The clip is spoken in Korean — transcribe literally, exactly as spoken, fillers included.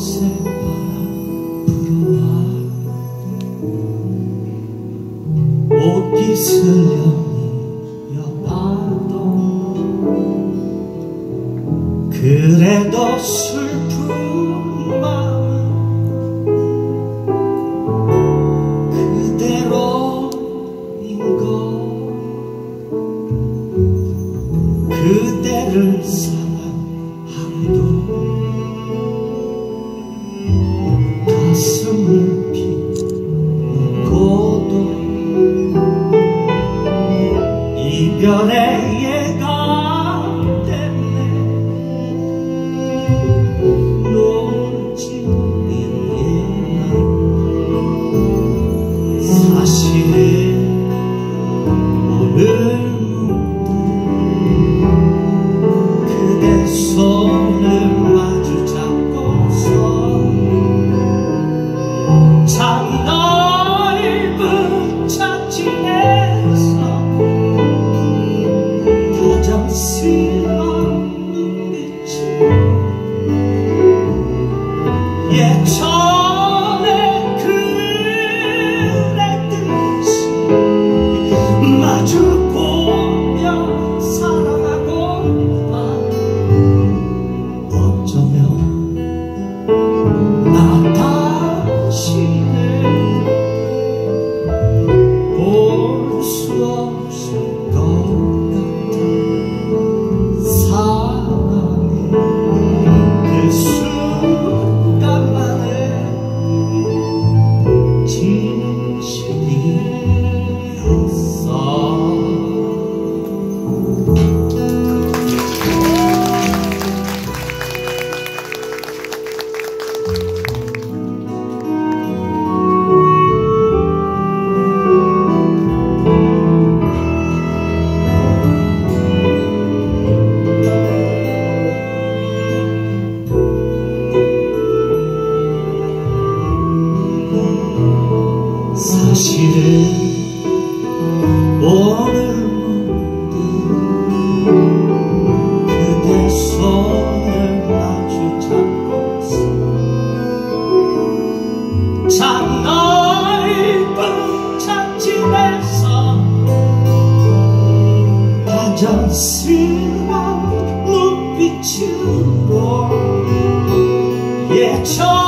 새바람 불어와 옷깃을 여미여봐도 그래도 슬픈 마음 그대로인 것 그대를 사랑하고도 가슴을 비고도 이별의 예감 때문에 놓지 못했나 사실은 오늘 그대 손을 마주 잡고서 참 넓은 차진에서 다정스런 눈빛이 예전에 그랬듯이 마주보며 사랑하고 어쩌면 나 다시는 볼 수 없을 것 같아 사랑의 그 순간만에 진실이었어. 사실은 오늘 문득 그대 손을 마주 잡고서 참 넓은 잔집에서 다정스러운 눈빛으로 예전